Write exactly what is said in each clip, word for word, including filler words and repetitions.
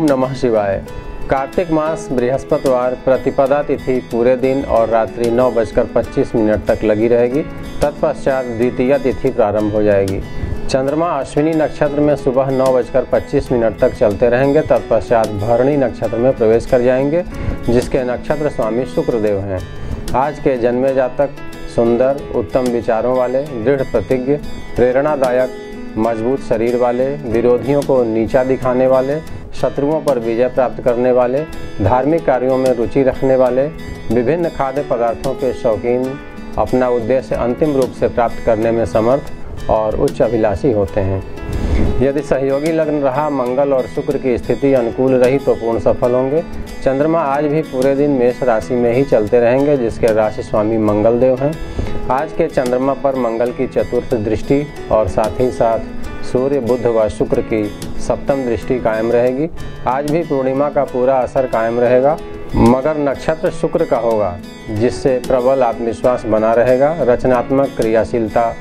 नमः शिवाय। कार्तिक मास बृहस्पतिवार प्रतिपदा तिथि पूरे दिन और रात्रि नौ बजकर पच्चीस मिनट तक लगी रहेगी। तत्पश्चात द्वितीया तिथि प्रारंभ हो जाएगी। चंद्रमा अश्विनी नक्षत्र में सुबह नौ बजकर पच्चीस मिनट तक चलते रहेंगे। तत्पश्चात भरणी नक्षत्र में प्रवेश कर जाएंगे, जिसके नक्षत्र स्वामी शुक्रदेव हैं। आज के जन्मे जातक सुंदर, उत्तम विचारों वाले, दृढ़ प्रतिज्ञ, प्रेरणादायक, मजबूत शरीर वाले, विरोधियों को नीचा दिखाने वाले, शत्रुओं पर विजय प्राप्त करने वाले, धार्मिक कार्यों में रुचि रखने वाले, विभिन्न खाद्य पदार्थों के शौकीन, अपना उद्देश्य अंतिम रूप से प्राप्त करने में समर्थ और उच्च अभिलाषी होते हैं। यदि सहयोगी लग्न रहा, मंगल और शुक्र की स्थिति अनुकूल रही तो पूर्ण सफल होंगे। चंद्रमा आज भी पूरे दिन मेष राशि में ही चलते रहेंगे, जिसके राशि स्वामी मंगल देव हैं। आज के चंद्रमा पर मंगल की चतुर्थ दृष्टि और साथ ही साथ सूर्य, बुध व शुक्र की सप्तम दृष्टि कायम रहेगी। आज भी पूर्णिमा का पूरा असर कायम रहेगा, मगर नक्षत्र शुक्र का होगा, जिससे प्रबल आत्मविश्वास बना रहेगा। रचनात्मक क्रियाशीलता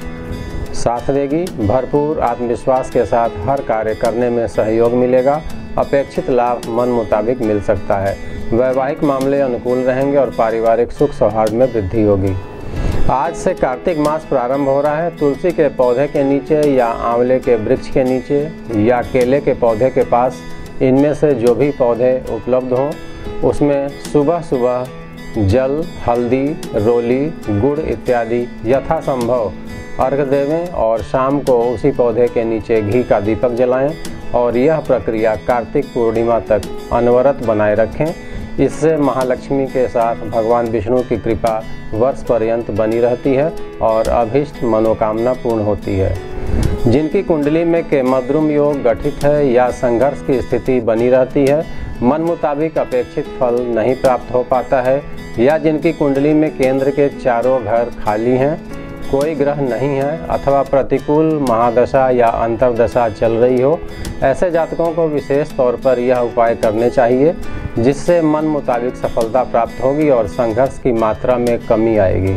साथ देगी। भरपूर आत्मविश्वास के साथ हर कार्य करने में सहयोग मिलेगा। अपेक्षित लाभ मन मुताबिक मिल सकता है। वैवाहिक मामले अनुकूल रहेंगे और पारिवारिक सुख सौहार्द में वृद्धि होगी। आज से कार्तिक मास प्रारंभ हो रहा है। तुलसी के पौधे के नीचे या आंवले के वृक्ष के नीचे या केले के पौधे के पास, इनमें से जो भी पौधे उपलब्ध हों, उसमें सुबह सुबह जल, हल्दी, रोली, गुड़ इत्यादि यथासंभव अर्घ देवें और शाम को उसी पौधे के नीचे घी का दीपक जलाएं और यह प्रक्रिया कार्तिक पूर्णिमा तक अनवरत बनाए रखें। इससे महालक्ष्मी के साथ भगवान विष्णु की कृपा वर्ष पर्यंत बनी रहती है और अभीष्ट मनोकामना पूर्ण होती है। जिनकी कुंडली में केमद्रुम योग गठित है या संघर्ष की स्थिति बनी रहती है, मन मुताबिक अपेक्षित फल नहीं प्राप्त हो पाता है, या जिनकी कुंडली में केंद्र के चारों घर खाली हैं, कोई ग्रह नहीं है अथवा प्रतिकूल महादशा या अंतर्दशा चल रही हो, ऐसे जातकों को विशेष तौर पर यह उपाय करने चाहिए, जिससे मन मुताबिक सफलता प्राप्त होगी और संघर्ष की मात्रा में कमी आएगी।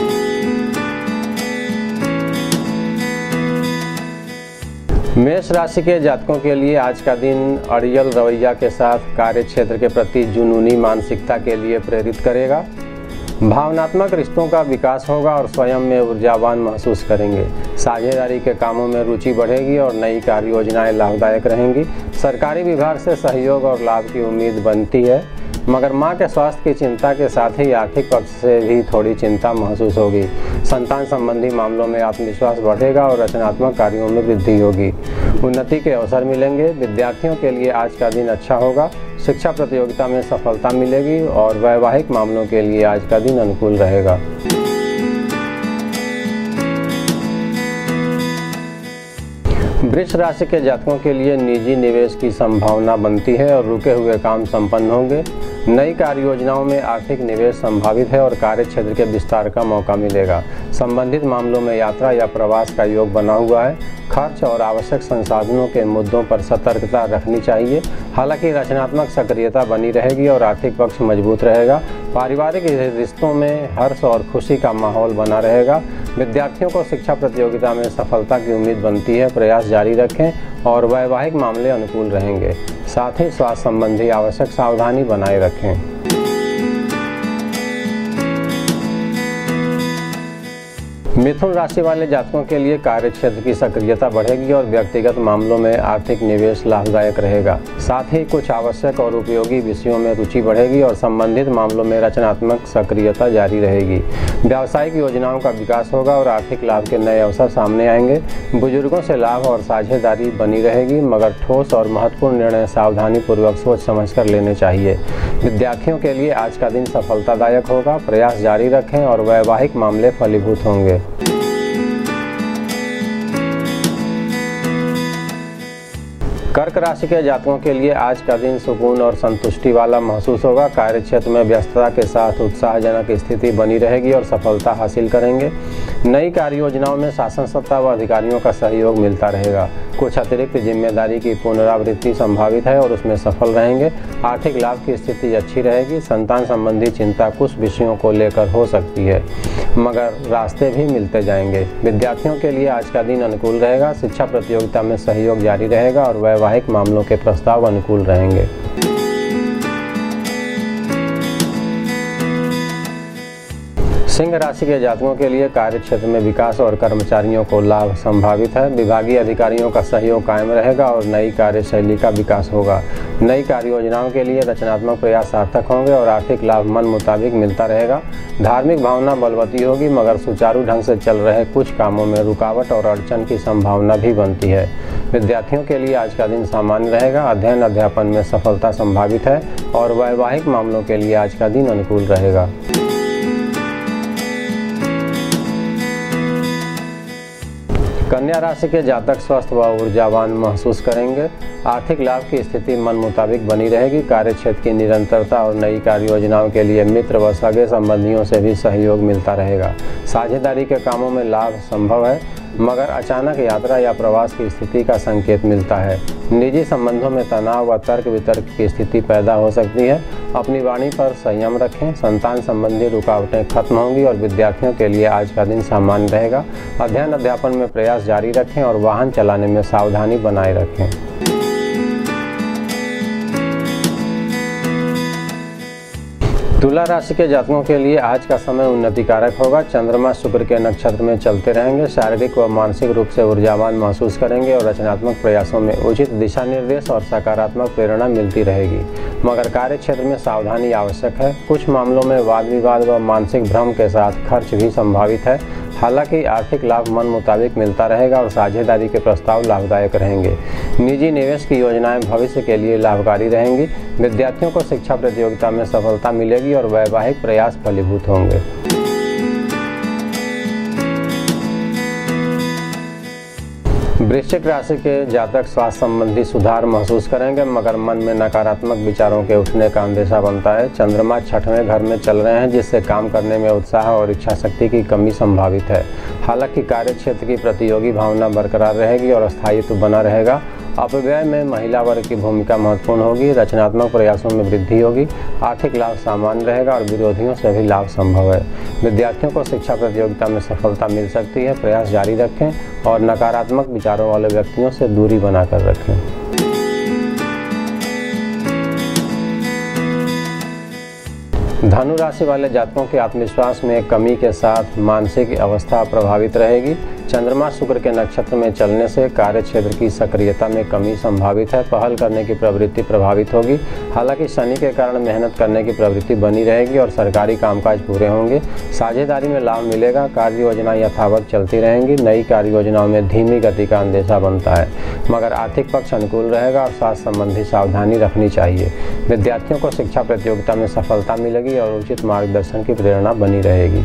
मेष राशि के जातकों के लिए आज का दिन अड़ियल रवैया के साथ कार्य क्षेत्र के प्रति जुनूनी मानसिकता के लिए प्रेरित करेगा। भावनात्मक रिश्तों का विकास होगा और स्वयं में ऊर्जावान महसूस करेंगे। साझेदारी के कामों में रुचि बढ़ेगी और नई कार्य योजनाएं लाभदायक रहेंगी। सरकारी विभाग से सहयोग और लाभ की उम्मीद बनती है, मगर मां के स्वास्थ्य की चिंता के साथ ही आर्थिक पक्ष से भी थोड़ी चिंता महसूस होगी। संतान संबंधी मामलों में आत्मविश्वास बढ़ेगा और रचनात्मक कार्यों में वृद्धि होगी। उन्नति के अवसर मिलेंगे। विद्यार्थियों के लिए आज का दिन अच्छा होगा। शिक्षा प्रतियोगिता में सफलता मिलेगी और वैवाहिक मामलों के लिए आज का दिन अनुकूल रहेगा। वृष राशि के जातकों के लिए निजी निवेश की संभावना बनती है और रुके हुए काम संपन्न होंगे। नई कार्य योजनाओं में आर्थिक निवेश संभावित है और कार्य क्षेत्र के विस्तार का मौका मिलेगा। संबंधित मामलों में यात्रा या प्रवास का योग बना हुआ है। खर्च और आवश्यक संसाधनों के मुद्दों पर सतर्कता रखनी चाहिए। हालांकि रचनात्मक सक्रियता बनी रहेगी और आर्थिक पक्ष मजबूत रहेगा। पारिवारिक रिश्तों में हर्ष और खुशी का माहौल बना रहेगा। विद्यार्थियों को शिक्षा प्रतियोगिता में सफलता की उम्मीद बनती है। प्रयास जारी रखें और वैवाहिक मामले अनुकूल रहेंगे। साथ ही स्वास्थ्य संबंधी आवश्यक सावधानी बनाए रखें। मिथुन राशि वाले जातकों के लिए कार्य क्षेत्र की सक्रियता बढ़ेगी और व्यक्तिगत मामलों में आर्थिक निवेश लाभदायक रहेगा। साथ ही कुछ आवश्यक और उपयोगी विषयों में रुचि बढ़ेगी और संबंधित मामलों में रचनात्मक सक्रियता जारी रहेगी। व्यावसायिक योजनाओं का विकास होगा और आर्थिक लाभ के नए अवसर सामने आएंगे। बुजुर्गों से लाभ और साझेदारी बनी रहेगी, मगर ठोस और महत्वपूर्ण निर्णय सावधानी पूर्वक सोच समझ कर लेने चाहिए। विद्यार्थियों के लिए आज का दिन सफलतादायक होगा। प्रयास जारी रखें और वैवाहिक मामले फलीभूत होंगे। कर्क राशि के जातकों के लिए आज का दिन सुकून और संतुष्टि वाला महसूस होगा। कार्य क्षेत्र में व्यस्तता के साथ उत्साहजनक स्थिति बनी रहेगी और सफलता हासिल करेंगे। नई कार्य योजनाओं में शासन सत्ता व अधिकारियों का सहयोग मिलता रहेगा। कुछ अतिरिक्त जिम्मेदारी की पुनरावृत्ति संभावित है और उसमें सफल रहेंगे। आर्थिक लाभ की स्थिति अच्छी रहेगी। संतान संबंधी चिंता कुछ विषयों को लेकर हो सकती है, मगर रास्ते भी मिलते जाएंगे। विद्यार्थियों के लिए आज का दिन अनुकूल रहेगा। शिक्षा प्रतियोगिता में सहयोग जारी रहेगा और वैवाहिक मामलों के प्रस्ताव अनुकूल रहेंगे। सिंह राशि के जातकों के लिए कार्य क्षेत्र में विकास और कर्मचारियों को लाभ संभावित है। विभागीय अधिकारियों का सहयोग कायम रहेगा और नई कार्यशैली का विकास होगा। नई कार्य योजनाओं के लिए रचनात्मक प्रयास सार्थक होंगे और आर्थिक लाभ मन मुताबिक मिलता रहेगा। धार्मिक भावना बलवती होगी, मगर सुचारू ढंग से चल रहे कुछ कामों में रुकावट और अड़चन की संभावना भी बनती है। विद्यार्थियों के लिए आज का दिन सामान्य रहेगा। अध्ययन अध्यापन में सफलता संभावित है और वैवाहिक मामलों के लिए आज का दिन अनुकूल रहेगा। कन्या राशि के जातक स्वस्थ व ऊर्जावान महसूस करेंगे। आर्थिक लाभ की स्थिति मन मुताबिक बनी रहेगी। कार्य क्षेत्र की निरंतरता और नई कार्य योजनाओं के लिए मित्र व सगे संबंधियों से भी सहयोग मिलता रहेगा। साझेदारी के कामों में लाभ संभव है, मगर अचानक यात्रा या प्रवास की स्थिति का संकेत मिलता है। निजी संबंधों में तनाव व तर्क वितर्क की स्थिति पैदा हो सकती है। अपनी वाणी पर संयम रखें। संतान संबंधी रुकावटें खत्म होंगी और विद्यार्थियों के लिए आज का दिन सामान्य रहेगा। अध्ययन अध्यापन में प्रयास जारी रखें और वाहन चलाने में सावधानी बनाए रखें। तुला राशि के जातकों के लिए आज का समय उन्नति कारक होगा। चंद्रमा शुक्र के नक्षत्र में चलते रहेंगे। शारीरिक व मानसिक रूप से ऊर्जावान महसूस करेंगे और रचनात्मक प्रयासों में उचित दिशा निर्देश और सकारात्मक प्रेरणा मिलती रहेगी, मगर कार्य क्षेत्र में सावधानी आवश्यक है। कुछ मामलों में वाद विवाद व मानसिक भ्रम के साथ खर्च भी संभावित है। हालांकि आर्थिक लाभ मन मुताबिक मिलता रहेगा और साझेदारी के प्रस्ताव लाभदायक रहेंगे। निजी निवेश की योजनाएं भविष्य के लिए लाभकारी रहेंगी। विद्यार्थियों को शिक्षा प्रतियोगिता में सफलता मिलेगी और वैवाहिक प्रयास फलीभूत होंगे। वृश्चिक राशि के जातक स्वास्थ्य संबंधी सुधार महसूस करेंगे, मगर मन में नकारात्मक विचारों के उठने का अंदेशा बनता है। चंद्रमा छठवें घर में चल रहे हैं, जिससे काम करने में उत्साह और इच्छा शक्ति की कमी संभावित है। हालांकि कार्य क्षेत्र की प्रतियोगी भावना बरकरार रहेगी और स्थायित्व बना रहेगा। अपव्यय में महिला वर्ग की भूमिका महत्वपूर्ण होगी। रचनात्मक प्रयासों में वृद्धि होगी। आर्थिक लाभ सामान्य रहेगा और विरोधियों से भी लाभ संभव है। विद्यार्थियों को शिक्षा प्रतियोगिता में सफलता मिल सकती है। प्रयास जारी रखें और नकारात्मक विचारों वाले व्यक्तियों से दूरी बनाकर रखें। धनु राशि वाले जातकों के आत्मविश्वास में कमी के साथ मानसिक अवस्था प्रभावित रहेगी। चंद्रमा शुक्र के नक्षत्र में चलने से कार्य क्षेत्र की सक्रियता में कमी संभावित है। पहल करने की प्रवृत्ति प्रभावित होगी। हालांकि शनि के कारण मेहनत करने की प्रवृत्ति बनी रहेगी और सरकारी कामकाज पूरे होंगे। साझेदारी में लाभ मिलेगा। कार्य योजना यथावत चलती रहेंगी। नई कार्य योजनाओं में धीमी गति का अंदेशा बनता है, मगर आर्थिक पक्ष अनुकूल रहेगा और स्वास्थ्य संबंधी सावधानी रखनी चाहिए। विद्यार्थियों को शिक्षा प्रतियोगिता में सफलता मिलेगी और उचित मार्गदर्शन की प्रेरणा बनी रहेगी।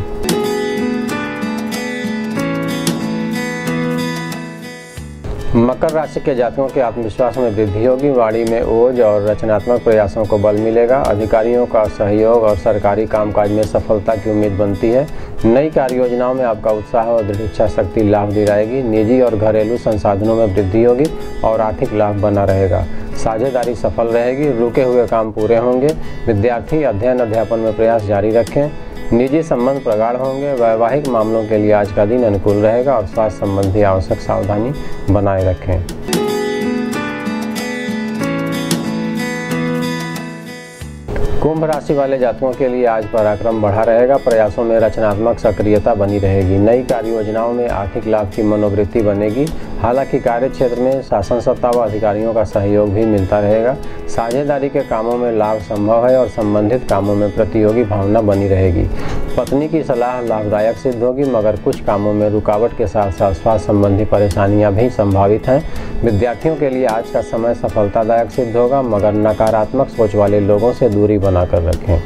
मकर राशि के जातकों के आत्मविश्वास में वृद्धि होगी। वाणी में ओज और रचनात्मक प्रयासों को बल मिलेगा। अधिकारियों का सहयोग और सरकारी कामकाज में सफलता की उम्मीद बनती है। नई कार्य योजनाओं में आपका उत्साह और दृढ़ इच्छा शक्ति लाभ दिलाएगी। निजी और घरेलू संसाधनों में वृद्धि होगी और आर्थिक लाभ बना रहेगा। साझेदारी सफल रहेगी। रुके हुए काम पूरे होंगे। विद्यार्थी अध्ययन अध्यापन में प्रयास जारी रखें। निजी संबंध प्रगाढ़ होंगे। वैवाहिक मामलों के लिए आज का दिन अनुकूल रहेगा और स्वास्थ्य संबंधी आवश्यक सावधानी बनाए रखें। कुंभ राशि वाले जातकों के लिए आज पराक्रम बढ़ा रहेगा। प्रयासों में रचनात्मक सक्रियता बनी रहेगी। नई कार्य योजनाओं में आर्थिक लाभ की मनोवृत्ति बनेगी। हालांकि कार्य क्षेत्र में शासन सत्ता व अधिकारियों का सहयोग भी मिलता रहेगा। साझेदारी के कामों में लाभ संभव है और संबंधित कामों में प्रतियोगी भावना बनी रहेगी। पत्नी की सलाह लाभदायक सिद्ध होगी, मगर कुछ कामों में रुकावट के साथ साथ स्वास्थ्य संबंधी परेशानियां भी संभावित हैं। विद्यार्थियों के लिए आज का समय सफलतादायक सिद्ध होगा, मगर नकारात्मक सोच वाले लोगों से दूरी बनाकर रखें।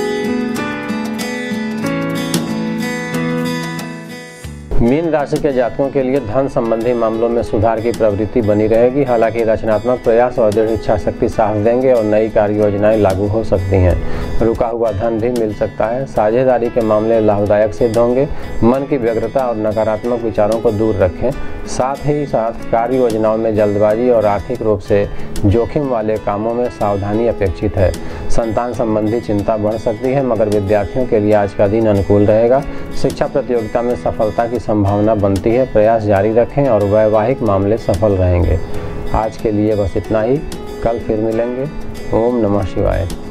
मीन राशि के जातकों के लिए धन संबंधी मामलों में सुधार की प्रवृत्ति बनी रहेगी। हालांकि रचनात्मक प्रयास और दृढ़ इच्छा शक्ति साथ देंगे और नई कार्य योजनाएं लागू हो सकती हैं। रुका हुआ धन भी मिल सकता है। साझेदारी के मामले लाभदायक सिद्ध होंगे। मन की व्यग्रता और नकारात्मक विचारों को दूर रखें। साथ ही साथ कार्य योजनाओं में जल्दबाजी और आर्थिक रूप से जोखिम वाले कामों में सावधानी अपेक्षित है। संतान संबंधी चिंता बढ़ सकती है, मगर विद्यार्थियों के लिए आज का दिन अनुकूल रहेगा। शिक्षा प्रतियोगिता में सफलता की संभावना बनती है। प्रयास जारी रखें और वैवाहिक मामले सफल रहेंगे। आज के लिए बस इतना ही। कल फिर मिलेंगे। ओम नमः शिवाय।